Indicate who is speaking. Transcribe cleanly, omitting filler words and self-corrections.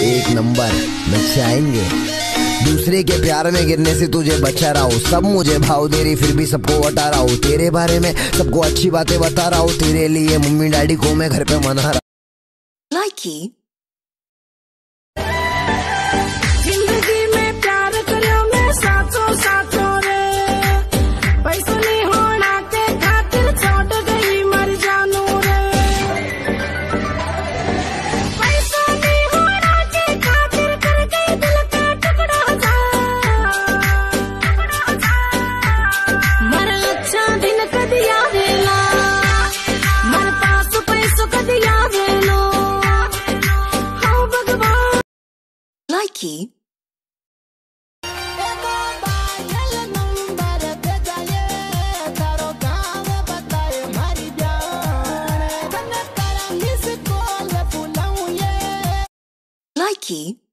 Speaker 1: एक नंबर नचाएंगे। दूसरे के प्यार में गिरने से तुझे बचा रहा हूँ, सब मुझे भाव दे रही फिर भी सबको बता रहा हूँ, तेरे बारे में सबको अच्छी बातें बता रहा हूँ, तेरे लिए मम्मी डैडी को मैं घर पे मना रहा।
Speaker 2: Likey
Speaker 3: जिंदगी में प्यार करो मैं साचो साचो रे, पैसों नहीं होना के खातिर छोड़ गई मर जानू रे, पैसों नहीं होना के खातिर कर गई दिल का टुकड़ा जा, मर अच्छा दिन कदिया वेला, मर पास पैसों कदिया वेलो, हाँ भगवान।
Speaker 2: Likey Likey